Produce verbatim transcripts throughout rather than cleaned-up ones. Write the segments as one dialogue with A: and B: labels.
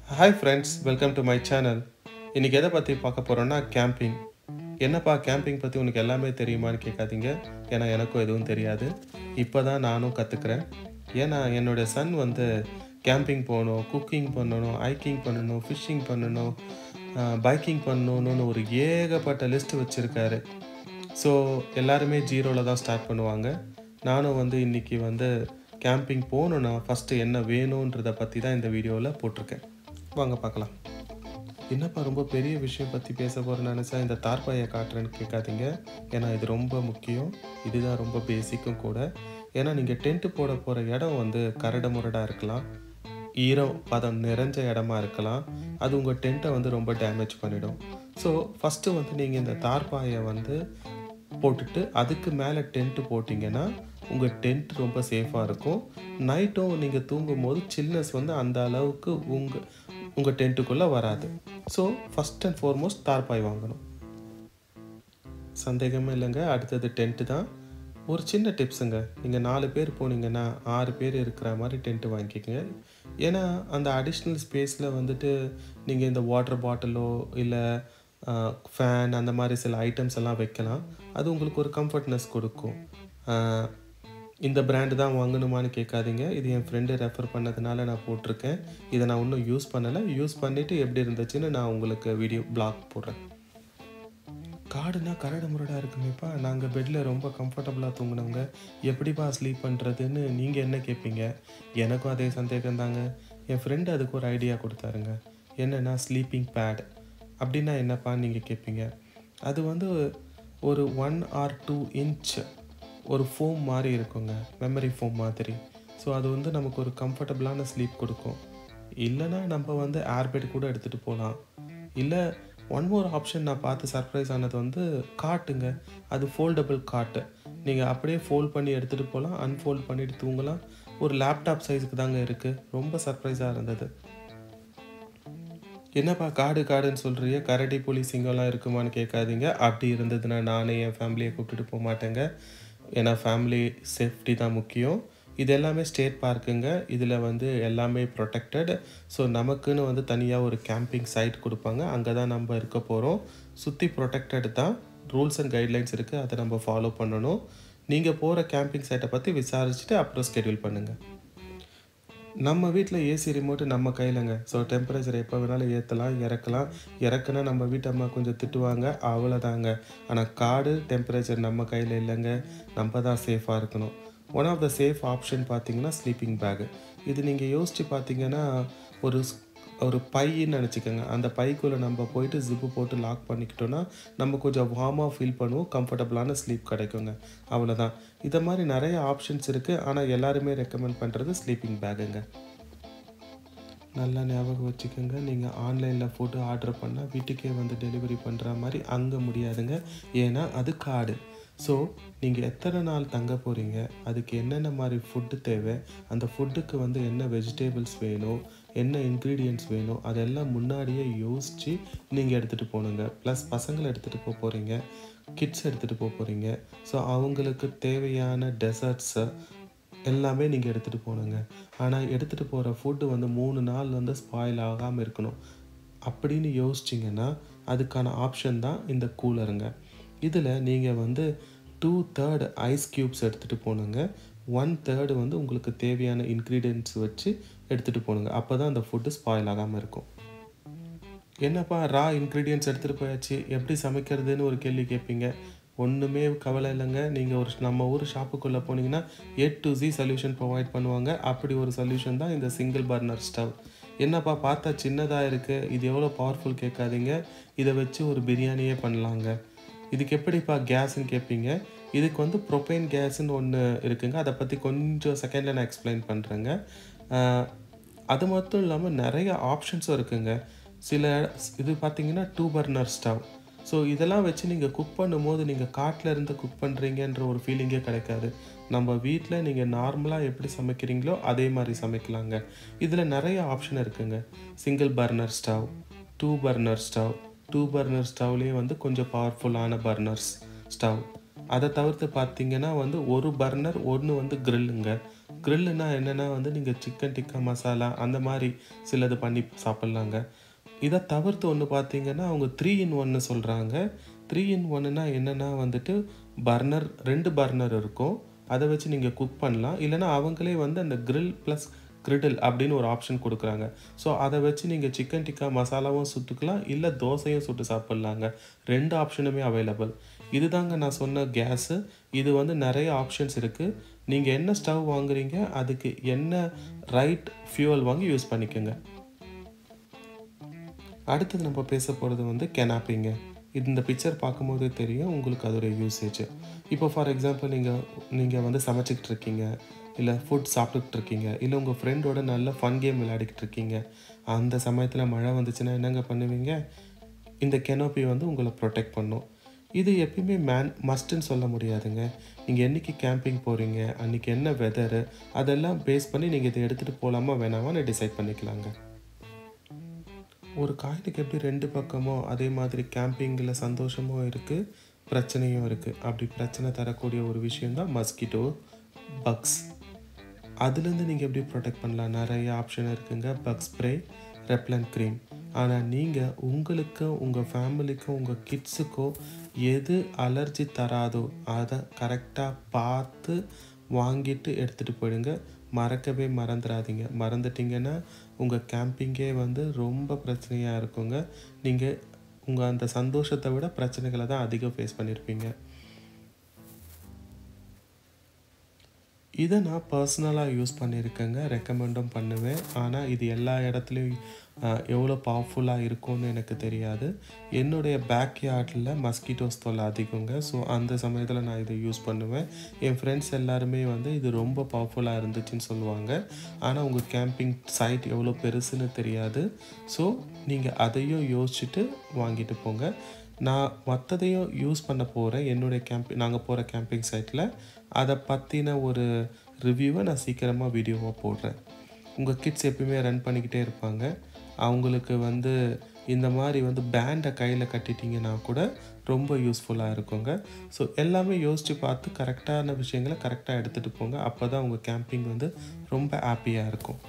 A: Hi friends, welcome to my channel. இன்னைக்கு எதை பற்றி பார்க்க போகிறோன்னா கேம்பிங். என்னப்பா கேம்பிங் பற்றி உனக்கு எல்லாமே தெரியுமான்னு கேட்காதீங்க. ஏன்னா எனக்கும் எதுவும் தெரியாது. இப்போ தான் நானும் கற்றுக்கிறேன். ஏன்னா என்னோடய சன் வந்து கேம்பிங் போகணும், குக்கிங் பண்ணணும், ஹைக்கிங் பண்ணணும், ஃபிஷ்ஷிங் பண்ணணும், பைக்கிங் பண்ணணும்னு ஒரு ஏகப்பட்ட லிஸ்ட் வச்சுருக்காரு. ஸோ எல்லாருமே ஜீரோவில் தான் ஸ்டார்ட் பண்ணுவாங்க. நானும் வந்து இன்றைக்கி வந்து கேம்பிங் போகணுன்னா ஃபஸ்ட்டு என்ன வேணுன்றதை பற்றி தான் இந்த வீடியோவில் போட்டிருக்கேன். வாங்க பார்க்கலாம். என்னப்பா ரொம்ப பெரிய விஷயம் பற்றி பேச போகிறேன்னு நினச்சா இந்த தார்பாயை காட்டுறேன்னு கேட்காதீங்க. ஏன்னா இது ரொம்ப முக்கியம். இதுதான் ரொம்ப பேசிக்கும் கூட. ஏன்னா நீங்கள் டென்ட்டு போட போகிற இடம் வந்து கரடு முரடாக இருக்கலாம், ஈரம் பதம் நிறைஞ்ச இடமா இருக்கலாம். அது உங்கள் டென்ட்டை வந்து ரொம்ப டேமேஜ் பண்ணிடும். ஸோ ஃபஸ்ட்டு வந்து நீங்கள் இந்த தார்பாயை வந்து போட்டுட்டு அதுக்கு மேலே டென்ட்டு போட்டிங்கன்னா உங்கள் டென்ட் ரொம்ப சேஃபாக இருக்கும். நைட்டும் நீங்கள் தூங்கும் போது சில்னஸ் வந்து அந்த அளவுக்கு உங்கள் உங்கள் டென்ட்டுக்குள்ளே வராது. ஸோ ஃபஸ்ட் அண்ட் ஃபார்மோஸ்ட் தார்பாய் வாங்கணும், சந்தேகமே இல்லைங்க. அடுத்தது டென்ட்டு தான். ஒரு சின்ன டிப்ஸுங்க, நீங்கள் நாலு பேர் போனீங்கன்னா ஆறு பேர் இருக்கிற மாதிரி டென்ட்டு வாங்கிக்கோங்க. ஏன்னா அந்த அடிஷ்னல் ஸ்பேஸில் வந்துட்டு நீங்கள் இந்த வாட்டர் பாட்டிலோ இல்லை ஃபேன் அந்த மாதிரி சில ஐட்டம்ஸ் எல்லாம் வைக்கலாம். அது உங்களுக்கு ஒரு கம்ஃபர்ட்னஸ் கொடுக்கும். இந்த பிராண்டு தான் வாங்கணுமான்னு கேட்காதீங்க. இது என் ஃப்ரெண்டு ரெஃபர் பண்ணதுனால நான் போட்டிருக்கேன். இதை நான் இன்னும் யூஸ் பண்ணலை. யூஸ் பண்ணிவிட்டு எப்படி இருந்துச்சுன்னு நான் உங்களுக்கு வீடியோ பிளாக் போடுறேன். காடுனா கரடு முரடாக இருக்குமேப்பா, நாங்கள் பெட்டில் ரொம்ப கம்ஃபர்டபுளாக தூங்கினவங்க, எப்படிப்பா ஸ்லீப் பண்ணுறதுன்னு நீங்கள் என்ன கேட்பீங்க? எனக்கும் அதே சந்தேகம் தாங்க. என் ஃப்ரெண்டு அதுக்கு ஒரு ஐடியா கொடுத்தாருங்க. என்னென்னா ஸ்லீப்பிங் பேட். அப்படின்னா என்னப்பான்னு நீங்கள் கேட்பீங்க. அது வந்து ஒரு ஒன் ஆர் டூ இன்ச் ஒரு ஃபோம் மாதிரி இருக்குங்க, மெமரி ஃபோம் மாதிரி. ஸோ அது வந்து நமக்கு ஒரு கம்ஃபர்டபுளான ஸ்லீப் கொடுக்கும். இல்லைனா நம்ம வந்து ஏர்பெட் கூட எடுத்துகிட்டு போகலாம். இல்லை ஒன் மோர் ஆப்ஷன் நான் பார்த்து சர்ப்ரைஸ் ஆனது வந்து காட்டுங்க. அது ஃபோல்டபுள் காட்டு. நீங்கள் அப்படியே ஃபோல்ட் பண்ணி எடுத்துகிட்டு போகலாம், அன்ஃபோல்ட் பண்ணிவிட்டு தூங்கலாம். ஒரு லேப்டாப் சைஸுக்கு தாங்க இருக்குது. ரொம்ப சர்ப்ரைஸாக இருந்தது. என்னப்பா காடு காடுன்னு சொல்கிறிய, கரடி புலி சிங்கம்லாம் இருக்குமான்னு கேட்காதீங்க. அப்படி இருந்ததுன்னா நானே என் ஃபேமிலியை கூப்பிட்டுட்டு போக மாட்டேங்க. ஏன்னா ஃபேமிலி சேஃப்டி தான் முக்கியம். இது எல்லாமே ஸ்டேட் பார்க்குங்க. இதில் வந்து எல்லாமே ப்ரொடெக்டட். ஸோ நமக்குன்னு வந்து தனியாக ஒரு கேம்பிங் சைட் கொடுப்பாங்க. அங்கே தான் நம்ம இருக்க போகிறோம். சுற்றி ப்ரொடெக்டட் தான். ரூல்ஸ் அண்ட் கைட்லைன்ஸ் இருக்குது, அதை நம்ம ஃபாலோ பண்ணணும். நீங்கள் போகிற கேம்பிங் சைட்டை பற்றி விசாரிச்சுட்டு அப்புறம் ஸ்கெடியூல் பண்ணுங்கள். நம்ம வீட்டில் ஏசி ரிமோட்டு நம்ம கையிலங்க. ஸோ டெம்பரேச்சர் எப்போ வேணாலும் ஏற்றலாம், இறக்கலாம். இறக்குனா நம்ம வீட்டு அம்மா கொஞ்சம் திட்டுவாங்க, அவ்வளோதாங்க. ஆனால் காடு டெம்பரேச்சர் நம்ம கையில் இல்லைங்க. நம்ம தான் சேஃபாக இருக்கணும். One of the safe option பார்த்தீங்கன்னா ஸ்லீப்பிங் பேகு. இது நீங்கள் யோசித்து பார்த்தீங்கன்னா ஒரு ஒரு பைன்னு நினச்சிக்கோங்க. அந்த பைக்குள்ளே நம்ம போயிட்டு ஜிப்பு போட்டு லாக் பண்ணிக்கிட்டோன்னா நம்ம கொஞ்சம் வார்மாக ஃபீல் பண்ணுவோம், கம்ஃபர்டபுளான ஸ்லீப் கிடைக்குங்க. அவ்வளோதான். இதை மாதிரி நிறைய ஆப்ஷன்ஸ் இருக்குது. ஆனால் எல்லாருமே ரெக்கமெண்ட் பண்ணுறது ஸ்லீப்பிங் பேகுங்க. நல்லா ஞாபகம் வச்சுக்கோங்க, நீங்கள் ஆன்லைனில் ஃபுட்டு ஆர்டர் பண்ணால் வீட்டுக்கே வந்து டெலிவரி பண்ணுற மாதிரி அங்கே முடியாதுங்க. ஏன்னா அது காடு. ஸோ நீங்கள் எத்தனை நாள் தங்க போகிறீங்க, அதுக்கு என்னென்ன மாதிரி ஃபுட்டு தேவை, அந்த ஃபுட்டுக்கு வந்து என்ன வெஜிடேபிள்ஸ் வேணும், என்ன இன்க்ரீடியன்ட்ஸ் வேணும், அதெல்லாம் முன்னாடியே யோசித்து நீங்கள் எடுத்துகிட்டு போகணுங்க. ப்ளஸ் பசங்களை எடுத்துகிட்டு போக போகிறீங்க, கிட்ஸ் எடுத்துகிட்டு போக போகிறீங்க. ஸோ அவங்களுக்கு தேவையான டெசர்ட்ஸு எல்லாமே நீங்கள் எடுத்துகிட்டு போகணுங்க. ஆனால் எடுத்துகிட்டு போகிற ஃபுட்டு வந்து மூணு நாள் வந்து ஸ்பாயில் ஆகாமல் இருக்கணும். அப்படின்னு யோசிச்சிங்கன்னா அதுக்கான ஆப்ஷன் தான் இந்த கூலருங்க. இதில் நீங்கள் வந்து டூ தேர்டு ஐஸ் க்யூப்ஸ் எடுத்துகிட்டு போகணுங்க. ஒன் தேர்டு வந்து உங்களுக்கு தேவையான இன்க்ரீடியன்ட்ஸ் வச்சு எடுத்துகிட்டு போகணுங்க. அப்போ தான் அந்த ஃபுட்டு ஸ்பாயில் ஆகாமல் இருக்கும். என்னப்பா ரா இன்க்ரீடியன்ட்ஸ் எடுத்துகிட்டு போயாச்சு, எப்படி சமைக்கிறதுன்னு ஒரு கேள்வி கேட்பீங்க. ஒன்றுமே கவலை இல்லைங்க. நீங்கள் ஒரு நம்ம ஊர் ஷாப்புக்குள்ளே போனீங்கன்னா A to Z solution provide பண்ணுவாங்க. அப்படி ஒரு சொல்யூஷன் தான் இந்த சிங்கிள் பர்னர் ஸ்டவ். என்னப்பா பார்த்தா சின்னதாக இருக்குது, இது எவ்வளோ பவர்ஃபுல் கேட்காதீங்க. இதை வச்சு ஒரு பிரியாணியே பண்ணலாங்க. இதுக்கு எப்படிப்பா கேஸுன்னு கேட்பீங்க. இதுக்கு வந்து ப்ரொபைன் கேஸுன்னு ஒன்று இருக்குங்க. அதை பற்றி கொஞ்சம் செகண்டில் நான் எக்ஸ்பிளைன் பண்ணுறேங்க. அது மட்டும் இல்லாமல் நிறைய ஆப்ஷன்ஸும் இருக்குங்க. சில இது பார்த்திங்கன்னா டூ பர்னர் ஸ்டவ். ஸோ இதெல்லாம் வச்சு நீங்கள் குக் பண்ணும்போது நீங்கள் காட்டில் இருந்து குக் பண்ணுறீங்கன்ற ஒரு ஃபீலிங்கே கிடைக்காது. நம்ம வீட்டில் நீங்கள் நார்மலாக எப்படி சமைக்கிறீங்களோ அதே மாதிரி சமைக்கலாங்க. இதில் நிறைய ஆப்ஷன் இருக்குங்க. Single burner stove, two burner stove, two burner ஸ்டவ்லேயே வந்து கொஞ்சம் பவர்ஃபுல்லான பர்னர்ஸ் ஸ்டவ். அதை தவிர்த்து பார்த்திங்கன்னா வந்து ஒரு பர்னர் ஒன்று வந்து க்ரில்லுங்க. கிரில்லுனா என்னென்னா வந்து நீங்கள் சிக்கன் டிக்கா மசாலா அந்த மாதிரி சிலது பண்ணி சாப்பிட்லாங்க. இதை தவிர்த்து ஒன்று பார்த்தீங்கன்னா அவங்க த்ரீ இன் ஒன்னு சொல்கிறாங்க. த்ரீ இன் ஒன்னுனா என்னென்னா வந்துட்டு பர்னர் ரெண்டு பர்னர் இருக்கும். அதை வச்சு நீங்கள் குக் பண்ணலாம். இல்லைனா அவங்களே வந்து அந்த கிரில் ப்ளஸ் கிரிடில் அப்படின்னு ஒரு ஆப்ஷன் கொடுக்குறாங்க. ஸோ அதை வச்சு நீங்கள் சிக்கன் டிக்கா மசாலாவும் சுட்டுக்கலாம், இல்லை தோசையும் சுட்டு சாப்பிட்லாங்க. ரெண்டு ஆப்ஷனுமே அவைலபிள். இதுதாங்க நான் சொன்ன கேஸு. இது வந்து நிறைய ஆப்ஷன்ஸ் இருக்குது. நீங்கள் என்ன ஸ்டவ் வாங்குறீங்க, அதுக்கு என்ன ரைட் ஃபியூவல் வாங்கி யூஸ் பண்ணிக்கோங்க. அடுத்தது நம்ம பேச போகிறது வந்து கெனாப்பிங்க. இந்த பிக்சர் பார்க்கும்போதே தெரியும் உங்களுக்கு அதோடைய யூசேஜ். இப்போ ஃபார் எக்ஸாம்பிள் நீங்கள் நீங்கள் வந்து சமைச்சிக்கிட்டு இருக்கீங்க, இல்லை ஃபுட் சாப்பிட்டுக்கிட்டு இருக்கீங்க, இல்லை உங்கள் ஃப்ரெண்டோட நல்ல ஃபன் கேம் விளையாடிக்கிட்டு இருக்கீங்க. அந்த சமயத்தில் மழை வந்துச்சுன்னா என்னங்க பண்ணுவீங்க? இந்த கெனோப்பி வந்து உங்களை ப்ரொடெக்ட் பண்ணும். இது எப்பயுமே மேன் மஸ்ட்டுன்னு சொல்ல முடியாதுங்க. நீங்கள் என்றைக்கு கேம்பிங் போகிறீங்க, அன்றைக்கி என்ன வெதரு, அதெல்லாம் பேஸ் பண்ணி நீங்கள் இதை எடுத்துகிட்டு போகலாமா வேணாமான்னு டிசைட் பண்ணிக்கலாங்க. ஒரு காயினுக்கு எப்படி ரெண்டு பக்கமோ அதே மாதிரி கேம்பிங்கில் சந்தோஷமும் இருக்குது, பிரச்சனையும் இருக்குது. அப்படி பிரச்சனை தரக்கூடிய ஒரு விஷயந்தான் மஸ்கிட்டோ பக்ஸ். அதுலேருந்து நீங்கள் எப்படி ப்ரொடெக்ட் பண்ணலாம்? நிறைய ஆப்ஷன் இருக்குங்க. Bug spray, repellent cream. ஆனால் நீங்கள் உங்களுக்கு, உங்கள் ஃபேமிலிக்கோ, உங்கள் கிட்ஸுக்கோ எது அலர்ஜி தராதோ அதை கரெக்டாக பார்த்து வாங்கிட்டு எடுத்துகிட்டு போயிடுங்க. மறக்கவே மறந்துடாதீங்க. மறந்துட்டிங்கன்னா உங்கள் கேம்பிங்கே வந்து ரொம்ப பிரச்சனையாக இருக்குங்க. நீங்கள் உங்கள் அந்த சந்தோஷத்தை விட பிரச்சனைகளை தான் அதிகம் ஃபேஸ் பண்ணியிருப்பீங்க. இதை நான் பர்சனலாக யூஸ் பண்ணியிருக்கேங்க, ரெக்கமெண்டும் பண்ணுவேன். ஆனால் இது எல்லா இடத்துலையும் எவ்வளோ பவர்ஃபுல்லாக இருக்கும்னு எனக்கு தெரியாது. என்னுடைய பேக் யார்டில் மஸ்கிட்டோஸ் தொல்லை அதிகங்க. ஸோ அந்த சமயத்தில் நான் இதை யூஸ் பண்ணுவேன். என் ஃப்ரெண்ட்ஸ் எல்லாருமே வந்து இது ரொம்ப பவர்ஃபுல்லாக இருந்துச்சுன்னு சொல்லுவாங்க. ஆனால் உங்கள் கேம்பிங் சைட் எவ்வளோ பெருசுன்னு தெரியாது. ஸோ நீங்கள் அதையும் யோசிச்சுட்டு வாங்கிட்டு போங்க. நான் மற்றதையும் யூஸ் பண்ண போகிறேன் என்னுடைய கேம்பிங் நாங்கள் போகிற கேம்பிங் சைட்டில். அதை பற்றின ஒரு ரிவ்யூவை நான் சீக்கிரமாக வீடியோவாக போடுறேன். உங்கள் கிட்ஸ் எப்பயுமே ரன் பண்ணிக்கிட்டே இருப்பாங்க. அவங்களுக்கு வந்து இந்த மாதிரி வந்து பேண்டை கையில் கட்டிட்டிங்கன்னா கூட ரொம்ப யூஸ்ஃபுல்லாக இருக்குங்க. ஸோ எல்லாமே யோசித்து பார்த்து கரெக்டான விஷயங்களை கரெக்டாக எடுத்துகிட்டு போங்க. அப்போ தான் உங்கள் கேம்பிங் வந்து ரொம்ப ஹாப்பியாக இருக்கும்.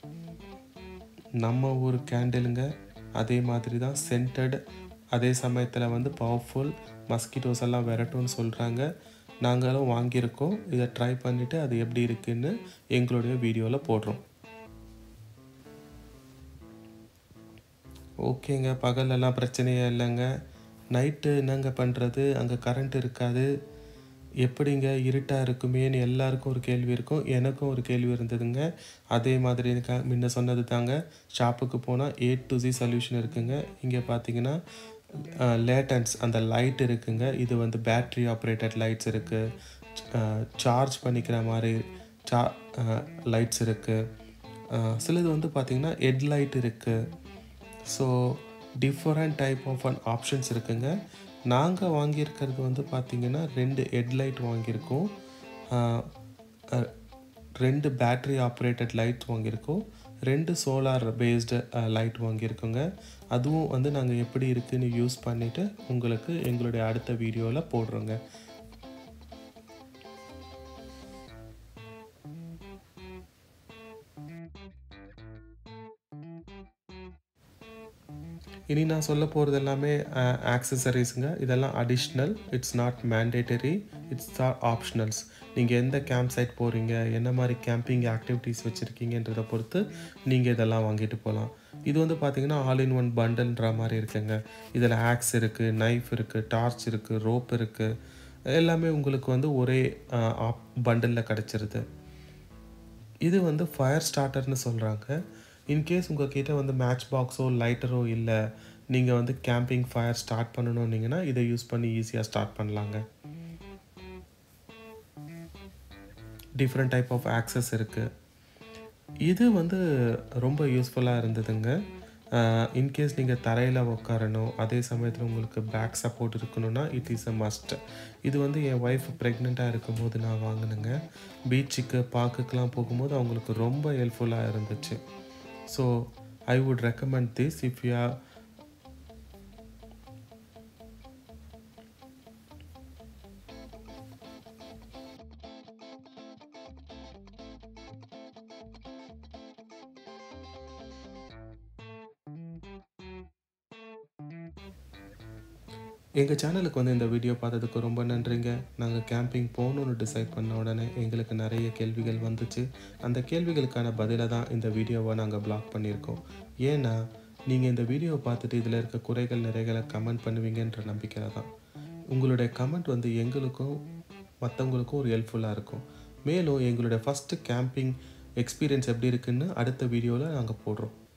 A: நம்ம ஒரு கேண்டிலுங்க, அதே மாதிரி தான் சென்டட், அதே சமயத்தில் வந்து பவர்ஃபுல், மஸ்கிட்டோஸ் எல்லாம் விரட்டும்னு சொல்கிறாங்க. நாங்களும் வாங்கியிருக்கோம். இதை ட்ரை பண்ணிவிட்டு அது எப்படி இருக்குதுன்னு எங்களுடைய வீடியோவில் போடுறோம். ஓகேங்க, பகலெல்லாம் பிரச்சனையே இல்லைங்க. நைட்டு என்னங்க பண்ணுறது? அங்கே கரண்ட் இருக்காது. எப்படிங்க இருட்டாக இருக்குமேன்னு எல்லாருக்கும் ஒரு கேள்வி இருக்கும். எனக்கும் ஒரு கேள்வி இருந்ததுங்க. அதே மாதிரி க முன்ன சொன்னது தாங்க. ஷாப்புக்கு போனால் ஏ டு ஜி சொல்யூஷன் இருக்குங்க. இங்கே பார்த்தீங்கன்னா லேட்டன்ஸ் அந்த லைட் இருக்குங்க. இது வந்து பேட்ரி ஆப்ரேட்டட் லைட்ஸ் இருக்குது. சார்ஜ் பண்ணிக்கிற மாதிரி சா லைட்ஸ் இருக்குது. சிலது வந்து பார்த்திங்கன்னா ஹெட் லைட் இருக்குது. So different type of uh options இருக்குங்க. நாங்கள் வாங்கியிருக்கிறது வந்து பார்த்திங்கன்னா ரெண்டு ஹெட்லைட் வாங்கியிருக்கோம், ரெண்டு பேட்ரி ஆப்ரேட்டட் லைட் வாங்கியிருக்கோம், ரெண்டு சோலார் பேஸ்டு லைட் வாங்கியிருக்கோங்க. அதுவும் வந்து நாங்கள் எப்படி இருக்குதுன்னு யூஸ் பண்ணிவிட்டு உங்களுக்கு எங்களுடைய அடுத்த வீடியோவில் போடுறோங்க. இனி நான் சொல்ல போகிறது எல்லாமே ஆக்சசரிஸுங்க. இதெல்லாம் additional, it's not mandatory, it's are optionals. நீங்கள் எந்த கேம்ப் சைட் போகிறீங்க, என்ன மாதிரி கேம்பிங் ஆக்டிவிட்டீஸ் வச்சுருக்கீங்கன்றதை பொறுத்து நீங்கள் இதெல்லாம் வாங்கிட்டு போகலாம். இது வந்து பார்த்திங்கன்னா ஆல் இன் ஒன் பண்டல்ன்ற மாதிரி இருக்குங்க. இதில் ஆக்ஸ் இருக்குது, நைஃப் இருக்குது, டார்ச் இருக்குது, ரோப் இருக்குது. எல்லாமே உங்களுக்கு வந்து ஒரே ஆப் பண்டலில் கிடச்சிருது. இது வந்து ஃபயர் ஸ்டார்டர்னு சொல்கிறாங்க. இன்கேஸ் உங்கள் கிட்டே வந்து மேட்ச் பாக்ஸோ லைட்டரோ இல்லை, நீங்கள் வந்து கேம்பிங் ஃபயர் ஸ்டார்ட் பண்ணணுன்னீங்கன்னா இதை யூஸ் பண்ணி ஈஸியாக ஸ்டார்ட் பண்ணலாங்க. டிஃப்ரெண்ட் டைப் ஆஃப் ஆக்சஸ் இருக்குது. இது வந்து ரொம்ப யூஸ்ஃபுல்லாக இருந்ததுங்க. இன்கேஸ் நீங்கள் தரையில் உட்காரணும், அதே சமயத்தில் உங்களுக்கு பேக் சப்போர்ட் இருக்கணும்னா இட் இஸ் அ மஸ்ட். இது வந்து என் ஒய்ஃப் ப்ரெக்னெண்ட்டாக இருக்கும்போது நான் வாங்கினேங்க. பீச்சுக்கு பார்க்குக்கெலாம் போகும்போது அவங்களுக்கு ரொம்ப ஹெல்ப்ஃபுல்லாக இருந்துச்சு. So I would recommend this if you are எங்கள் சேனலுக்கு வந்து இந்த வீடியோ பார்த்ததுக்கு ரொம்ப நன்றிங்க. நாங்கள் கேம்பிங் போகணுன்னு டிசைட் பண்ண உடனே எங்களுக்கு நிறைய கேள்விகள் வந்துச்சு. அந்த கேள்விகளுக்கான பதிலை தான் இந்த வீடியோவை நாங்கள் பிளாக் பண்ணியிருக்கோம். ஏன்னா நீங்கள் இந்த வீடியோவை பார்த்துட்டு இதில் இருக்க குறைகள் நிறைகளை கமெண்ட் பண்ணுவீங்கன்ற நம்பிக்கையில் தான். உங்களுடைய கமெண்ட் வந்து எங்களுக்கும் மற்றவங்களுக்கும் ஒரு ஹெல்ப்ஃபுல்லாக இருக்கும். மேலும் எங்களுடைய ஃபஸ்ட்டு கேம்பிங் எக்ஸ்பீரியன்ஸ் எப்படி இருக்குன்னு அடுத்த வீடியோவில் நாங்கள் போடுறோம்.